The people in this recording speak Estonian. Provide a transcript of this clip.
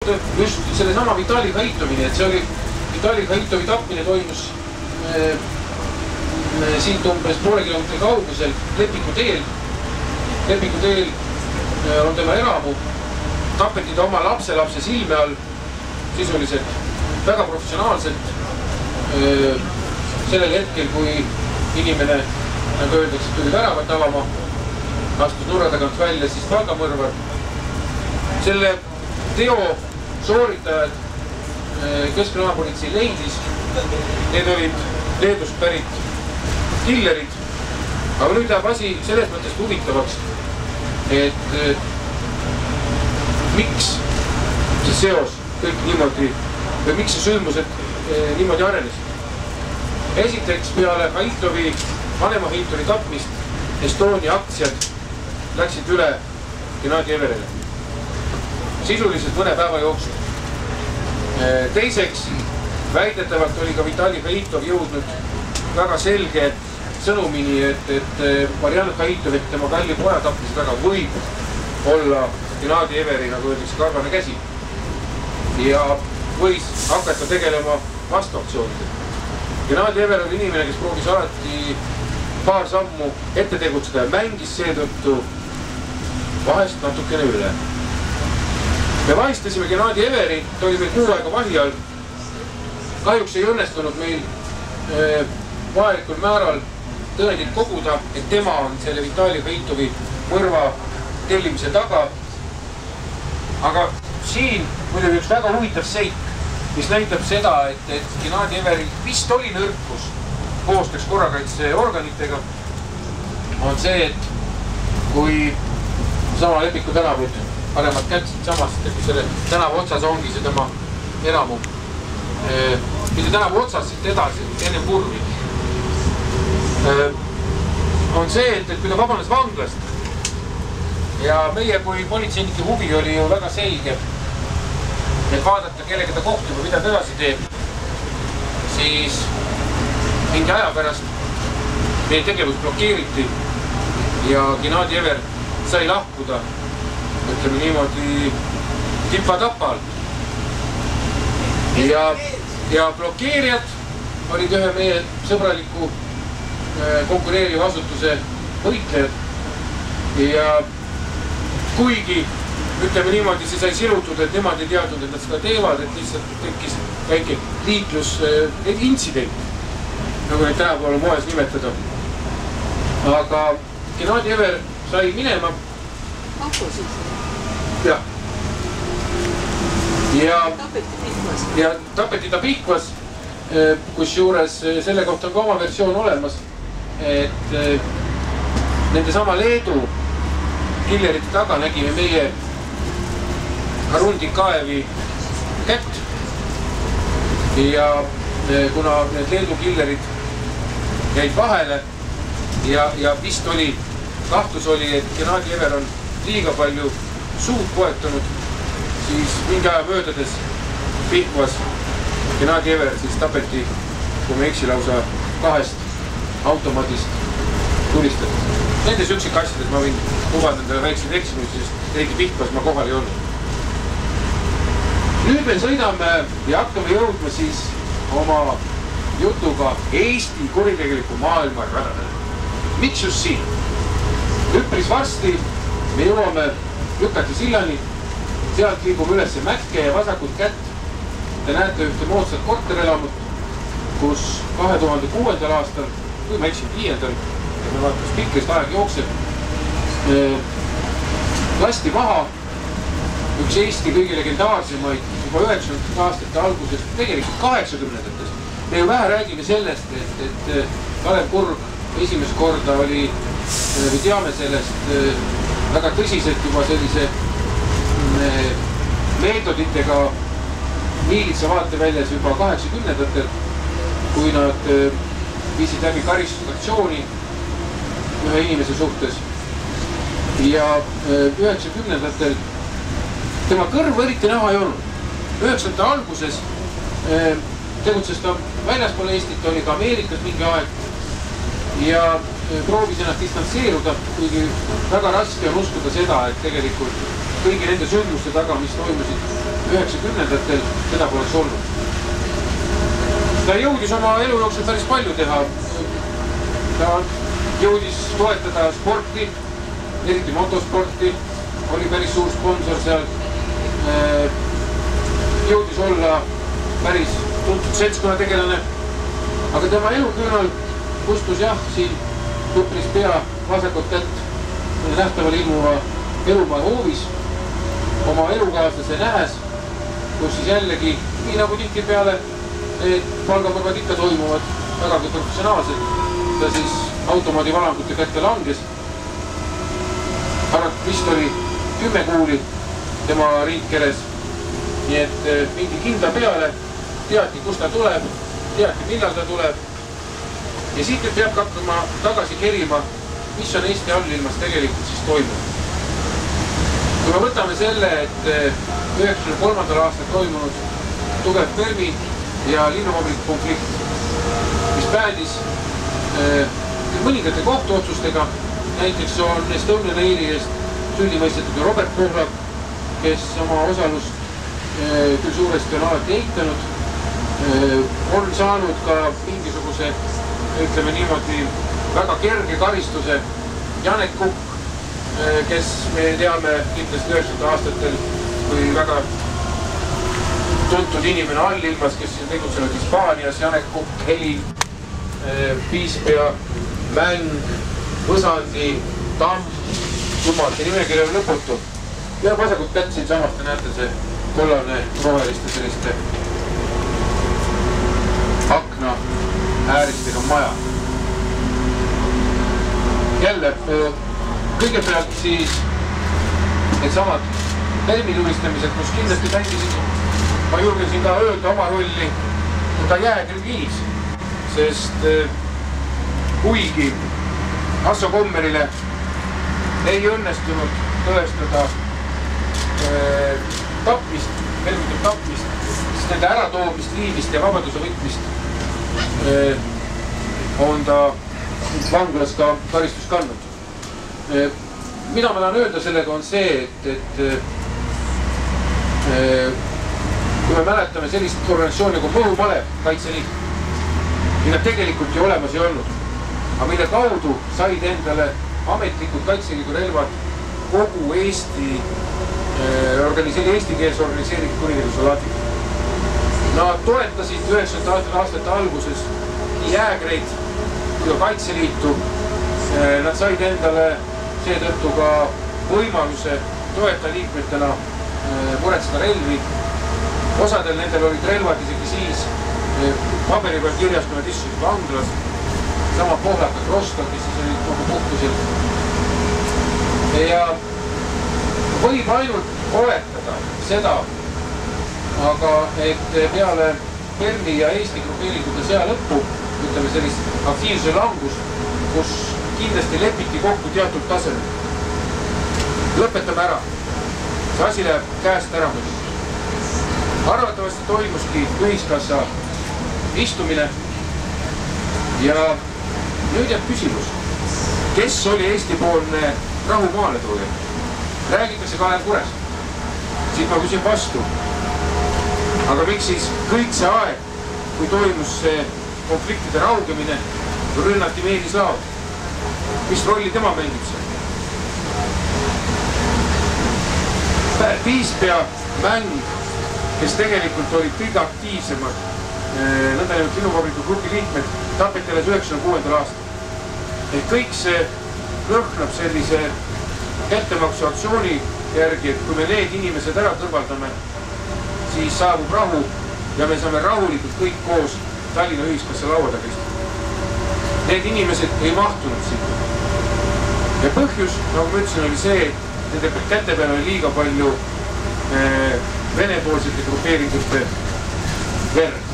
just sellesama Vitali Haitovini, et see oli, Vitali Haitovi tapmine toimus siit umbes poole kilomeetri kaugusel Lepingu teel. Lepingu teel on tema eramu, tapeti ta oma lapselapse silme all, sisuliselt väga professionaalselt. Sellel hetkel, kui inimene, nagu öeldakse, tuli väravat avama, astus nurra tagant välja, siis palgamõrvar. Selle teo sooritajad Keskkriminaalpolitsei leidis, need olid Leedust pärit killerid, aga nüüd läheb asi selles mõttes huvitavaks, et miks see seos kõik niimoodi, või miks see sündmused niimoodi arenes. Esiteks peale Haitovi, vanema Haitori tapmist Estonia aktsiad läksid üle Gennadi Everile. Sisuliselt mõne päeva jooksul. Teiseks, väidetavalt oli ka Vitali Haitov jõudnud väga selge sõnumini, et Marianne Haitov, et tema kalli poja tapmise taga võib olla Gennadi Everi, nagu öeldakse, karvane käsi. Ja võis hakata tegelema vastuaktsioonidega. Gennadi Ever oli inimene, kes proovis alati paar sammu ette tegutseda ja mängis seetõttu vahest natukene üle. Me vahistasime Gennadi Everi, ta oli meil 6 aega vahi all. Kahjuks ei õnnestunud meil vajalikul määral tõendid koguda, et tema on selle Vitali Haitovi mõrva tellimise taga. Aga siin muidugi üks väga huvitav seik, mis näitab seda, et Gennadi Everi vist oli nõrkus koostööks korrakaitseorganitega, on see, et kui sama Lepingu tänavud paremat kätsid samast, et kui selle tänava otsas ongi see tema eramu. Mitte tänava otsas siit edasi, enne purvi. On see, et kui ta vabanes vanglast ja meie kui politseinike huvi oli ju väga selge, et vaadata, kellega ta kohtub ja mida ta edasi teeb, siis mingi aja pärast meie tegevus blokeeriti ja Gennadi Ever sai lahkuda, ütleme niimoodi, tipa-tapal. Ja blokeerijad olid ühe meie sõbraliku konkureeriva asutuse võitlejad ja kuigi, ütleme niimoodi, see sai silutud, et nemad ei teadnud, et nad seda teevad, et lihtsalt tekkis väike liiklusintsident, nagu neid tänapäeval moes nimetada. Aga Gennadi Ever sai minema. Jah. Ja tapeti ta Pihkvas, kus juures selle kohta on ka oma versioon olemas, et nende sama Leedu killerite taga nägime meie Arundi Kaevi kätt ja kuna need Leedu killerid jäid vahele ja vist oli, kahtlus oli, et Gennadi Ever on liiga palju suud poetanud, siis mingi aja möödades Pihkvas Gennadi Ever siis tapeti, kui me eksi lausa 2 automaadist tulistades. Nendes üksikasjades ma võin lubada endale väikseid eksimusi, sest teigi Pihkvas ma kohal ei olnud. Nüüd me sõidame ja hakkame jõudma siis oma jutuga Eesti kuritegeliku maailma radadele. Miks just siin? Üpris varsti me jõuame Lükati sillani, sealt liigume üles Mäkke ja vasakut kätt. Te näete ühte moodsat korterelamut, kus 2006. aastal, kui ma eksin 5. ja me vaatame spikrist aeg jookseb, lasti maha üks Eesti kõige legendaarsemaid juba 90. aastate algusest, tegelikult 80-ndatest. Me ju vähe räägime sellest, et Kalev Kurg esimest korda oli, või teame sellest, väga tõsiselt juba sellise meetoditega miilitsa vaateväljas juba 80-ndatel, kui nad viisid läbi karistusaktsiooni ühe inimese suhtes. Ja 90-ndatel tema kõrv eriti näha ei olnud. 90-ndate alguses tegutses ta väljaspool Eestit, oli ka Ameerikas mingi aeg ja proovis ennast distantseeruda, kuigi väga raske on uskuda seda, et tegelikult kõigi nende sündmuste taga, mis toimusid 90-ndatel seda poleks olnud. Ta jõudis oma elu jooksul päris palju teha. Ta jõudis toetada sporti, eriti motosporti, oli päris suur sponsor seal. Jõudis olla päris tuntud seltskonnategelane, aga tema eluküünal kustus jah siin üpris pea vasakut kätt nähtaval ilmuva elumaa hoovis oma elukaaslase nähes, kus siis jällegi, nii nagu tihtipeale, et palgamõrvad ikka toimuvad vägagi professionaalselt. Ta siis automaadi valangute kätte langes. Arvalt vist oli 10 kuuli tema ringkeres. Nii et mindi kinda peale, teati, kus ta tuleb, teati, millal ta tuleb. Ja siit nüüd peab hakkama tagasi kerima, mis on Eesti allilmas tegelikult siis toimunud. Kui me võtame selle, et 1993. aastal toimunud tugev Permi ja linnuvabriku konflikt, mis päädis mõningate kohtuotsustega, näiteks on Estonian Airi eest süüdi mõistetud Robert Pohlak, kes oma osalust küll suuresti on alati eitanud, on saanud ka mingisuguse, ütleme niimoodi, väga kerge karistuse Janek Kukk, kes me teame kindlasti 90. aastatel kui väga tuntud inimene allilmas, kes on tegutsenud Hispaanias, Janek Kukk, Helin, Piispea, Mäng, Võsandi, Tamm, Jumalti nimekiri on lõputu. Ja vasakut kätt siin samast te näete see kollane roheliste selliste akna ääristega maja. Jälle, kõigepealt siis need samad Permi tulistamised, kus kindlasti tändisid, ma julgesin ka öelda oma rolli, ka jääkriviis, sest kuigi Asso Kommerile ei õnnestunud tõestada tapmist, Permide tapmist, siis nende äratoomist, viimist ja vabaduse võtmist on ta vanglas ka karistus kandnud. Mida ma tahan öelda sellega on see, et kui me mäletame sellist organisatsiooni nagu Mõhumalev Kaitseliit, mida tegelikult ju olemas ei olnud, aga mille kaudu said endale ametlikud Kaitseliidu relvad kogu eestikeelse organiseeritud kuritegevuse laadid. Nad toetasid 90. aastate alguses nii jäägreid kui Kaitseliitu. Nad said endale seetõttu ka võimaluse toetajaliikmetena muretseda relvi. Osadel nendel olid relvad isegi siis paberi peal kirjas, kui nad istusid vanglas. Sama Pohlakad Rostov, kes siis olid kogu puhkusel. Ja võib ainult oletada seda, aga et peale Permi ja Eesti grupeeringute sõja lõppu, ütleme sellist aktiivsuse langust, kus kindlasti lepiti kokku teatud tasemel. Lõpetame ära. See asi läheb käest ära muidugi. Arvatavasti toimuski ühiskassa istumine ja nüüd jääb küsimus, kes oli Eesti-poolne rahumaaletooja? Räägitakse Kalev Kurest. Siit ma küsin vastu. Aga miks siis kõik see aeg, kui toimus see konfliktide raugemine, rünnati Meelis Laav? Mis rolli tema mängib see? Piispea, Mäng, kes tegelikult olid kõige aktiivsemad nõndanimelt linnuvabriku grupi liikmed, tapeti alles 96. aastal. Et kõik see lõhnab sellise kättemaksuaktsiooni järgi, et kui me need inimesed ära kõrvaldame, siis saabub rahu ja me saame rahulikult kõik koos Tallinna ühiskassa laua taga istuda. Need inimesed ei mahtunud sinna. Ja põhjus, nagu ma ütlesin, oli see, et nende käte peal oli liiga palju venepoolsete grupeeringute verd.